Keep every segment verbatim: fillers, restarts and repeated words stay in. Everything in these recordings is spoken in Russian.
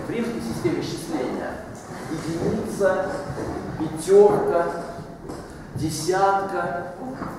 в римской системе счисления единица, пятерка, десятка,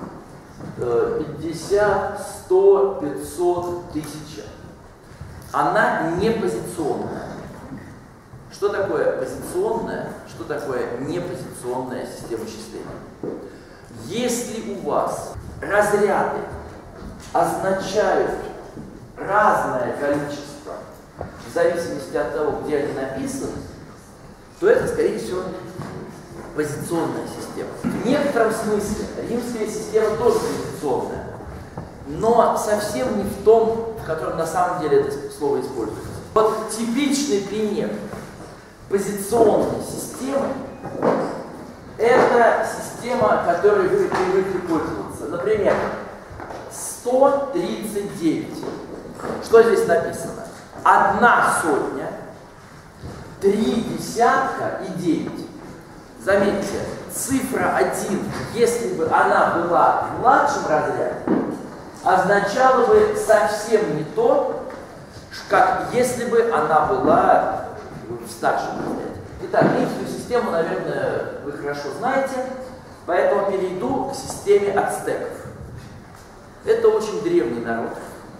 пятьдесят, сто, пятьсот, тысяча. Она не позиционная. Что такое позиционная, что такое непозиционная система счисления? Если у вас разряды означают разное количество в зависимости от того, где они написаны, то это, скорее всего, позиционная система. В некотором смысле римская система тоже позиционная, но совсем не в том, в котором на самом деле это слово используется. Вот типичный пример позиционной системы — это система, которой вы привыкли пользоваться. Например, сто тридцать девять. Что здесь написано? Одна сотня, три десятка и девять. Заметьте, цифра один, если бы она была в младшем разряде, означала бы совсем не то, как если бы она была в старшем разряде. Итак, римскую систему, наверное, вы хорошо знаете, поэтому перейду к системе ацтеков. Это очень древний народ.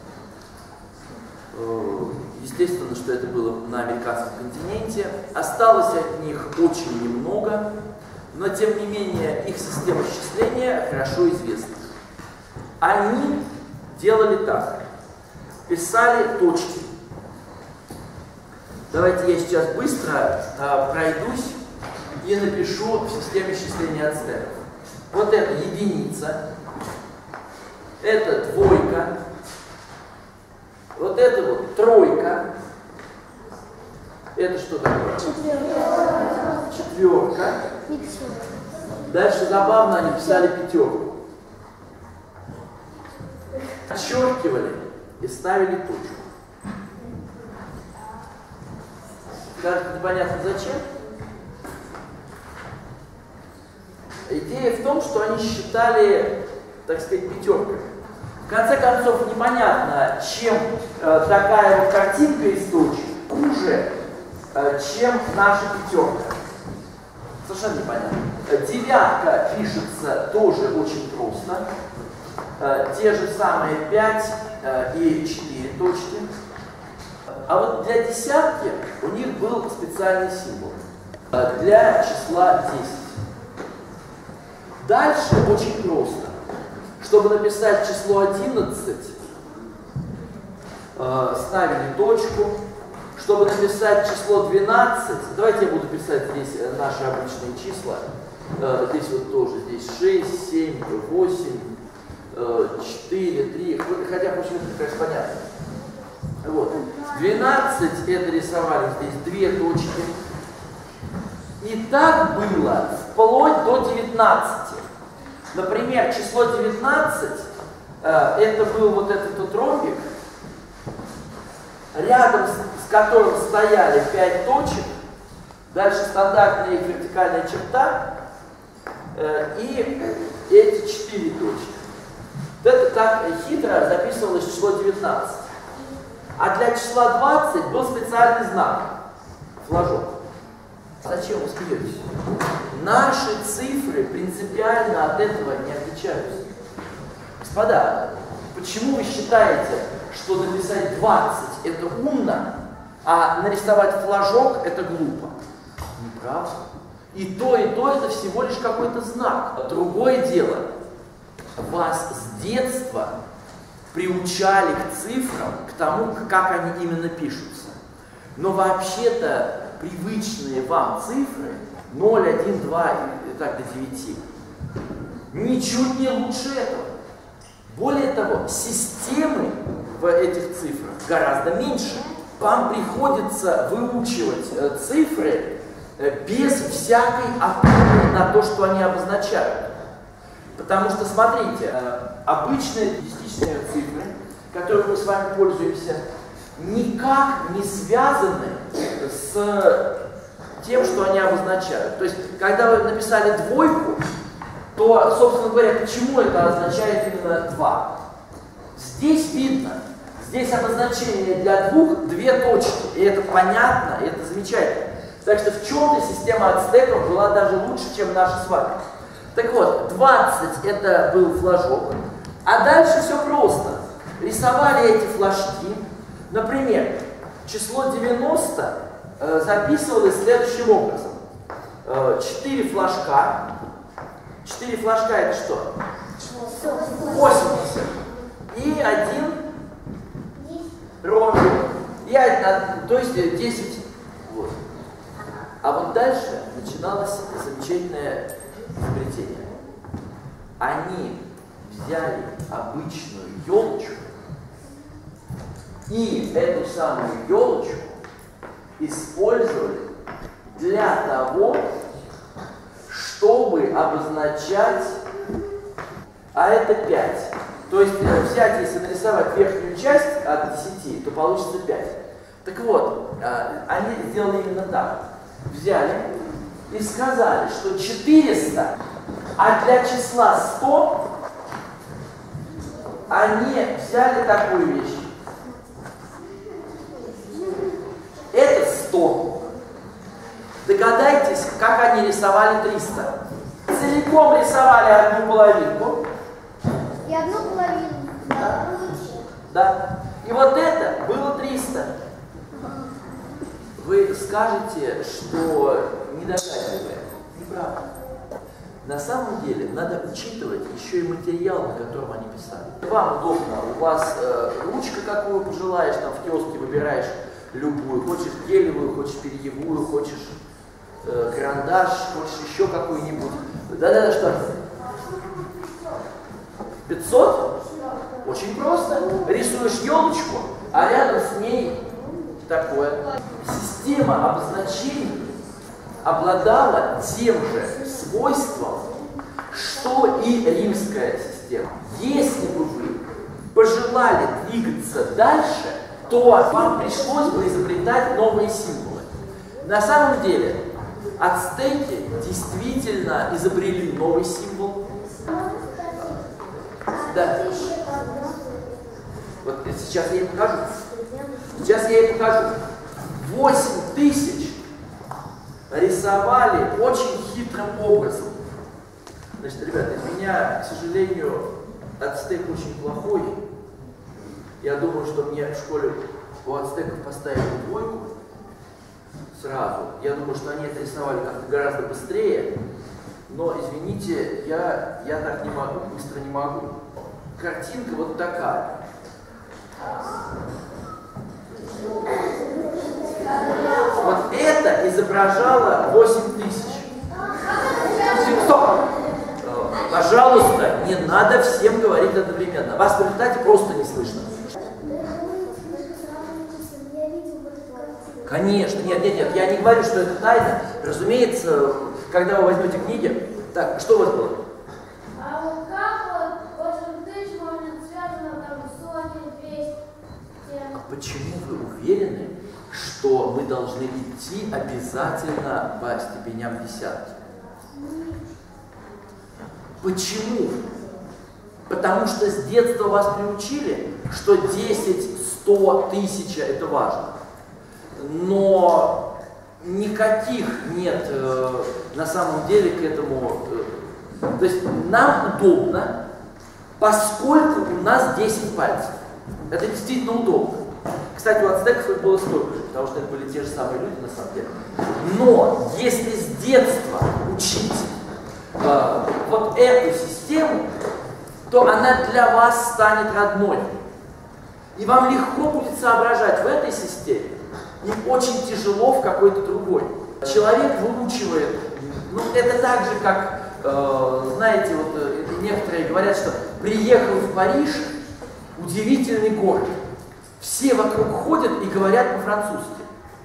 Естественно, что это было на американском континенте. Осталось от них очень немного, но тем не менее их система счисления хорошо известна. Они делали так. Писали точки. Давайте я сейчас быстро а, пройдусь и напишу в системе счисления ацтеков. Вот это единица, это двойка, вот это вот тройка, это что такое? Четверка. Четверка. Дальше забавно они писали пятерку. Отчеркивали и ставили точку. Кажется, непонятно зачем. Идея в том, что они считали, так сказать, пятерками. В конце концов, непонятно, чем э, такая вот картинка из точек хуже, э, чем наша пятерка. Совершенно непонятно. Девятка пишется тоже очень просто. Э, те же самые пять э, и четыре точки. А вот для десятки у них был специальный символ. Э, для числа десять. Дальше очень просто. Чтобы написать число одиннадцать, э, ставили точку. Чтобы написать число двенадцать, давайте я буду писать здесь наши обычные числа. Э, здесь вот тоже, здесь шесть, семь, восемь, э, четыре, три, хотя почему это, конечно, понятно. Вот. двенадцать это рисовали здесь две точки. И так было вплоть до девятнадцати. Например, число девятнадцать, э, это был вот этот вот ромбик, рядом с, с которым стояли пять точек, дальше стандартная их вертикальная черта, э, и эти четыре точки. Вот это так хитро записывалось число девятнадцать. А для числа двадцать был специальный знак, флажок. Зачем вы смеетесь? Наши цифры принципиально от этого не отличаются. Господа, почему вы считаете, что написать двадцать это умно, а нарисовать флажок это глупо? Неправда. И то, и то это всего лишь какой-то знак. Другое дело, вас с детства приучали к цифрам, к тому, как они именно пишутся. Но вообще-то привычные вам цифры ноль, один, два и так до девяти ничуть не лучше этого. Более того, системы в этих цифрах гораздо меньше. Вам приходится выучивать цифры без всякой опоры на то, что они обозначают. Потому что, смотрите, обычные десятичные цифры, которыми мы с вами пользуемся, никак не связаны с тем, что они обозначают. То есть, когда вы написали двойку, то, собственно говоря, почему это означает именно два? Здесь видно, Здесь обозначение для двух две точки. И это понятно, и это замечательно. Так что в чем-то система ацтеков была даже лучше, чем наша с вами. Так вот, двадцать это был флажок. А дальше все просто. Рисовали эти флажки. Например, число девяносто э, записывалось следующим образом. четыре флажка. четыре флажка это что? восемьдесят. И один ромбик. И один, то есть десять. Вот. А вот дальше начиналось замечательное изобретение. Они взяли обычную елочку и эту самую елочку использовали для того, чтобы обозначать, а это пять. То есть взять, если нарисовать верхнюю часть от десяти, то получится пять. Так вот, они сделали именно так. Взяли и сказали, что четыреста, а для числа сто они взяли такую вещь. Это сто. Догадайтесь, как они рисовали триста. Целиком рисовали одну половинку. И одну половину. Да. Да. И вот это было триста. Вы скажете, что не догадываете. Неправда. На самом деле надо учитывать еще и материал, на котором они писали. Вам удобно, у вас э, ручка, какую пожелаешь, там в киоске выбираешь любую. Хочешь гелевую, хочешь перьевую, хочешь э, карандаш, хочешь еще какую-нибудь. Да-да-да, что? пятьсот? Очень просто. Рисуешь елочку, а рядом с ней такое. Система обозначений обладала тем же свойством, что и римская система. Если бы вы пожелали двигаться дальше, то вам пришлось бы изобретать новые символы. На самом деле, ацтеки действительно изобрели новый символ. Да. Вот сейчас я ей покажу. Сейчас я ей покажу. восемь тысяч рисовали очень хитрым образом. Значит, ребята, у меня, к сожалению, ацтек очень плохой. Я думаю, что мне в школе у ацтеков поставили двойку сразу. Я думаю, что они это рисовали как-то гораздо быстрее. Но, извините, я, я так не могу, быстро не могу. Картинка вот такая. Вот это изображало восемь тысяч. Стоп! Пожалуйста, не надо всем говорить одновременно. Вас в результате просто не слышно. Конечно, нет, нет, нет, я не говорю, что это тайна. Разумеется, когда вы возьмете книги. Так, что у вас было? А вот как вот восемь тысяч может связано там сотни, двести? Почему вы уверены, что мы должны идти обязательно по степеням десятки? Почему? Потому что с детства вас приучили, что десять, сто, тысяча это важно. Но никаких нет э, на самом деле к этому. Э, то есть нам удобно, поскольку у нас десять пальцев. Это действительно удобно. Кстати, у ацтеков их было столько же, потому что это были те же самые люди на самом деле. Но если с детства учить э, вот эту систему, то она для вас станет родной. И вам легко будет соображать в этой системе, и очень тяжело в какой-то другой. Человек выучивает, ну это так же, как, э, знаете, вот э, некоторые говорят, что приехал в Париж, удивительный город. Все вокруг ходят и говорят по-французски.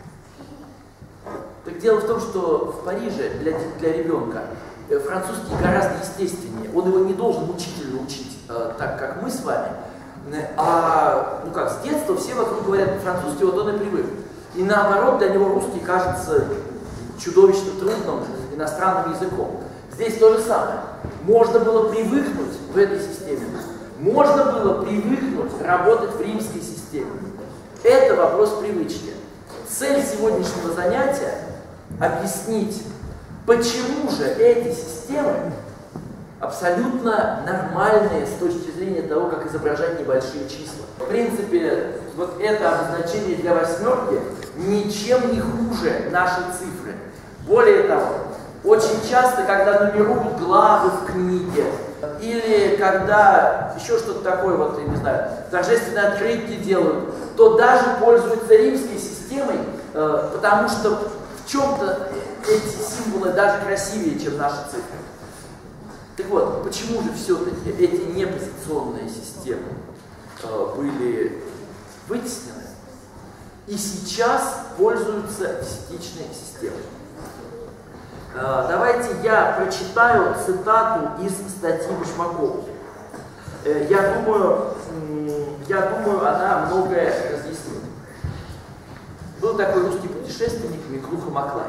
Так дело в том, что в Париже для, для ребенка французский гораздо естественнее. Он его не должен мучительно учить, э, так как мы с вами. А, ну как, с детства все вокруг говорят по-французски, вот он и привык. И наоборот, для него русский кажется чудовищно трудным иностранным языком. Здесь то же самое. Можно было привыкнуть в этой системе. Можно было привыкнуть работать в римской системе. системе. Это вопрос привычки. Цель сегодняшнего занятия – объяснить, почему же эти системы абсолютно нормальные с точки зрения того, как изображать небольшие числа. В принципе, вот это обозначение для восьмерки ничем не хуже нашей цифры. Более того, очень часто, когда нумеруют главы в книге, или когда еще что-то такое, вот, я не знаю, торжественные открытки делают, то даже пользуются римской системой, э, потому что в чем-то эти символы даже красивее, чем наши цифры. Так вот, почему же все-таки эти непозиционные системы э, были вытеснены и сейчас пользуются десятичной системой? Э, давайте я прочитаю цитату из статьи Башмаковой. Э, я думаю, э, я думаю, она многое разъяснит. Был такой русский путешественник Миклуха Маклай.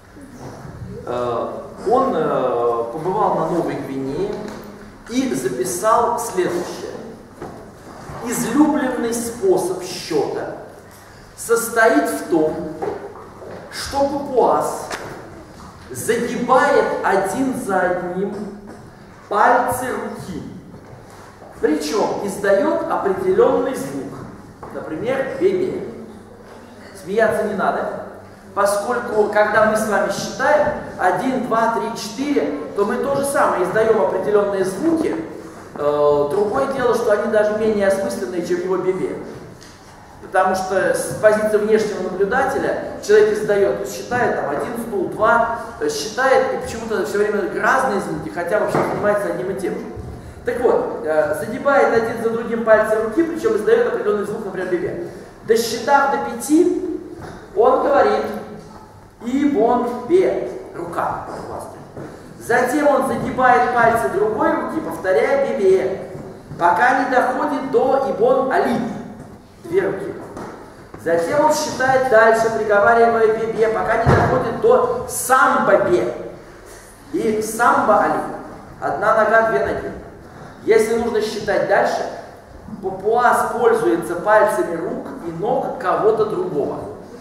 Э, он э, побывал на Новой Гвинее и записал следующее. Излюбленный способ счета состоит в том, что папуас загибает один за одним пальцы руки, причем издает определенный звук, например, бе-бе. Смеяться не надо. Поскольку, когда мы с вами считаем один, два, три, четыре, то мы то же самое издаем определенные звуки. Э, другое дело, что они даже менее осмысленные, чем его бебе. Потому что с позиции внешнего наблюдателя человек издает, считает там один стул, два, считает и почему-то все время разные звуки, хотя вообще занимается одним и тем же. Так вот, э, загибает один за другим пальцы руки, причем издает определенный звук, например, бебе. Досчитав до пяти, он говорит «и-бон-бе» – рука. Затем он загибает пальцы другой руки, повторяя «бе-бе», пока не доходит до «и-бон-али» – две руки. Затем он считает дальше, приговаривая «бе-бе», пока не доходит до «самба-бе» и «самба-али» – одна нога, две ноги. Если нужно считать дальше, папуас пользуется пальцами рук и ног кого-то другого.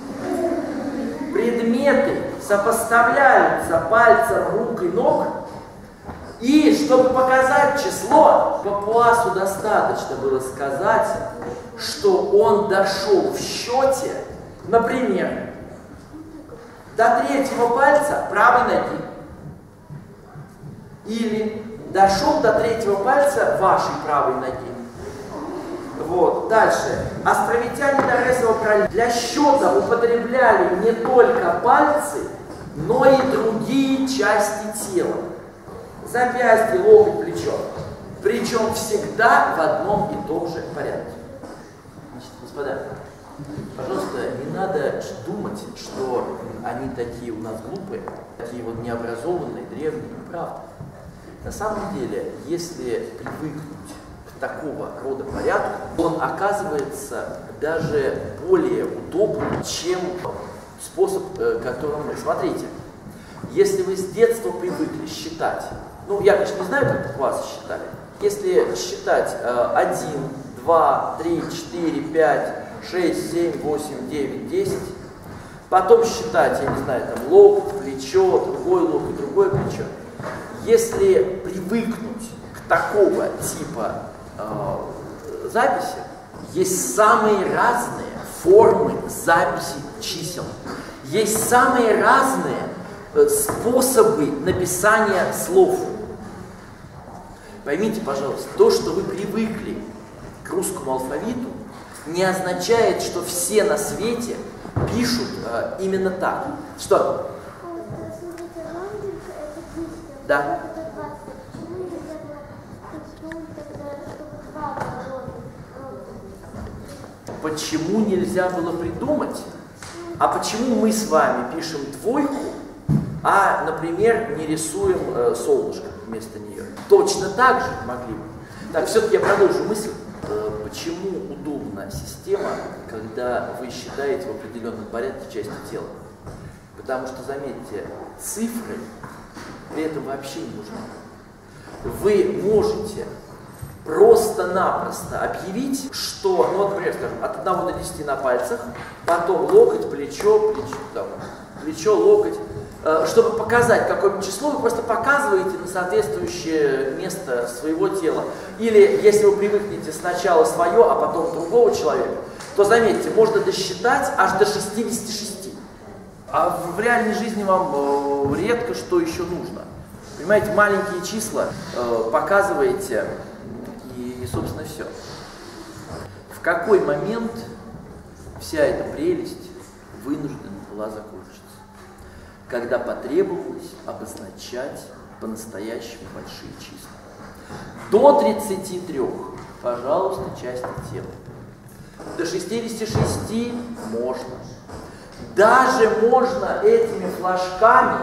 Предметы сопоставляются пальцем рук и ног, и чтобы показать число, папуасу достаточно было сказать, что он дошел в счете, например, до третьего пальца правой ноги, или дошел до третьего пальца вашей правой ноги. Вот. Дальше. Островитяне Торресового пролива для счета употребляли не только пальцы, но и другие части тела. Запястье, локоть, плечо. Причем всегда в одном и том же порядке. Значит, господа, пожалуйста, не надо думать, что они такие у нас глупые, такие вот необразованные, древние. Неправда. На самом деле, если привыкнуть такого рода порядку, он оказывается даже более удобным, чем способ, которым мы... Смотрите, если вы с детства привыкли считать, ну, я, конечно, не знаю, как папуасы считали, если считать один, два, три, четыре, пять, шесть, семь, восемь, девять, десять, потом считать, я не знаю, там, локоть, плечо, другой локоть, другое плечо, если привыкнуть к такого типа записи, есть самые разные формы записи чисел. Есть самые разные способы написания слов. Поймите, пожалуйста, то, что вы привыкли к русскому алфавиту, не означает, что все на свете пишут э, именно так. Что? Да. Почему нельзя было придумать? А почему мы с вами пишем двойку, а, например, не рисуем э, солнышко вместо нее? Точно так же могли бы. Так, все-таки я продолжу мысль. Э, почему удобна система, когда вы считаете в определенном порядке части тела? Потому что, заметьте, цифры при этом вообще не нужны. Вы можете просто-напросто объявить, что, ну вот, например, скажем, от одного до десяти на пальцах, потом локоть, плечо, плечо, там, плечо, локоть, э, чтобы показать какое-нибудь число, вы просто показываете на соответствующее место своего тела. Или если вы привыкнете сначала свое, а потом другого человека, то заметьте, можно досчитать аж до шестидесяти шести. А в реальной жизни вам э, редко что еще нужно. Понимаете, маленькие числа э, показываете, и, и, собственно, все. В какой момент вся эта прелесть вынуждена была закончиться? Когда потребовалось обозначать по-настоящему большие числа. До тридцати трёх, пожалуйста, части тела. До шестидесяти шести можно. Даже можно этими флажками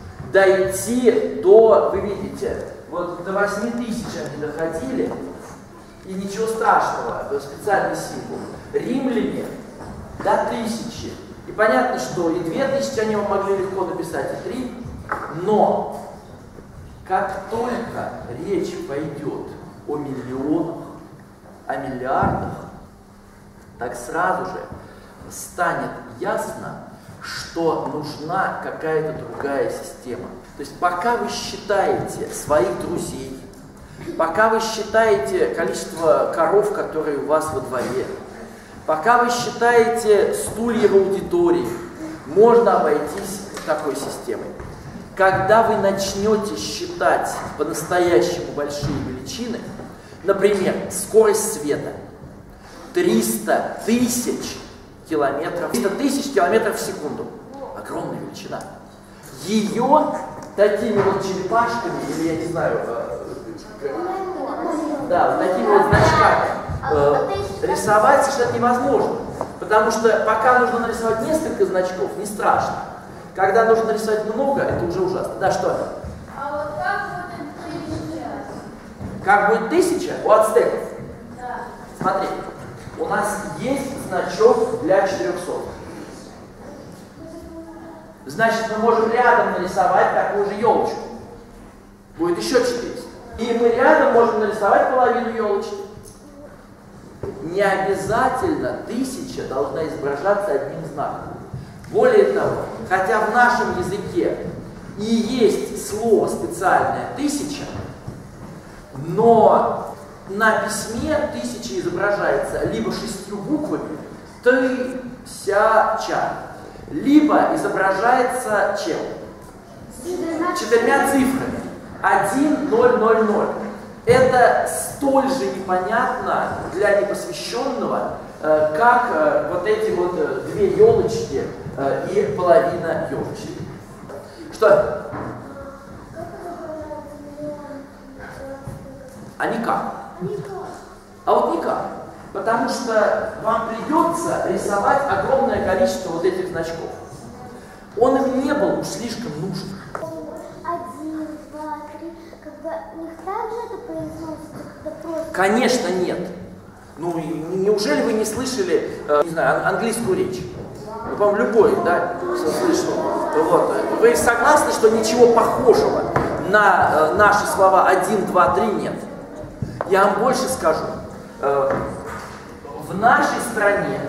дойти до, вы видите, вот до восьми тысяч они доходили, и ничего страшного, это специальный символ. Римляне до тысячи. И понятно, что и две тысячи они вам могли легко написать, и три, но как только речь пойдет о миллионах, о миллиардах, так сразу же станет ясно, что нужна какая-то другая система. То есть пока вы считаете своих друзей, пока вы считаете количество коров, которые у вас во дворе, пока вы считаете стулья в аудитории, можно обойтись такой системой. Когда вы начнете считать по-настоящему большие величины, например, скорость света, триста тысяч километров, триста тысяч километров в секунду. Огромная величина. Ее такими вот черепашками, или я не знаю, э, да, вот такими вот значками э, рисовать совершенно невозможно. Потому что пока нужно нарисовать несколько значков, не страшно. Когда нужно нарисовать много, это уже ужасно. Да, что? А вот как будет тысяча? Как будет тысяча у ацтеков? Да. Смотри. У нас есть значок для четырёхсот. Значит, мы можем рядом нарисовать такую же елочку. Будет еще четыреста. И мы рядом можем нарисовать половину елочки. Не обязательно тысяча должна изображаться одним знаком. Более того, хотя в нашем языке и есть слово специальное «тысяча», но на письме тысяча изображается либо шестью буквами «ты-ся-ча», либо изображается чем? Четырьмя цифрами. один, ноль, ноль, ноль. Это столь же непонятно для непосвященного, э, как э, вот эти вот э, две елочки э, и половина елочки. Что? А никак. А вот никак. Потому что вам придется рисовать огромное количество вот этих значков. Он им не был уж слишком нужен. Один, два, три. Когда у них также это произносится, когда просто... Конечно, нет. Ну, неужели вы не слышали, э, не знаю, английскую речь? Ну, по-моему, любой, да, слышал. Вот. Вы согласны, что ничего похожего на э, наши слова один, два, три нет? Я вам больше скажу. Э, в нашей стране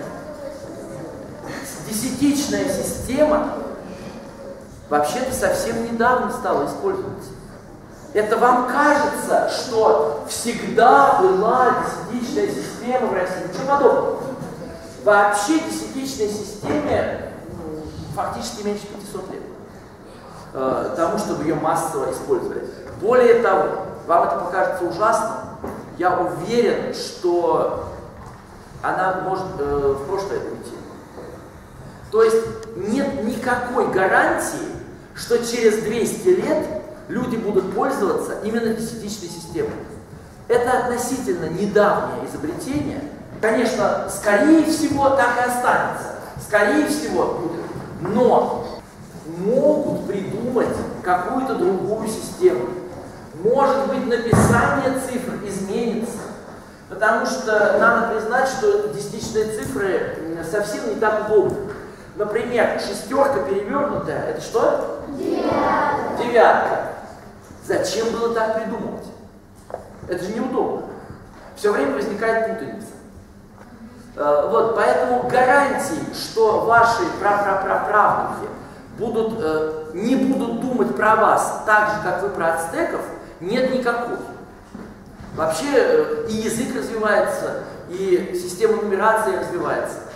десятичная система вообще-то совсем недавно стала использоваться. Это вам кажется, что всегда была десятичная система в России? Ничего подобного. Вообще десятичной системе ну, фактически меньше пятисот лет. Э, тому, чтобы ее массово использовали. Более того, вам это покажется ужасным. Я уверен, что она может э, в прошлое уйти. То есть нет никакой гарантии, что через двести лет люди будут пользоваться именно десятичной системой. Это относительно недавнее изобретение. Конечно, скорее всего, так и останется. Скорее всего будет. Но могут придумать какую-то другую систему. Может быть, написание цифр изменится. Потому что надо признать, что десятичные цифры совсем не так удобны. Например, шестерка перевернутая, это что? Девятка. Девятка. Зачем было так придумывать? Это же неудобно. все время возникает путаница. Э, вот, поэтому гарантий, что ваши прапраправнуки будут, э, не будут думать про вас так же, как вы про ацтеков, нет никакой. Вообще э, и язык развивается, и система нумерации развивается.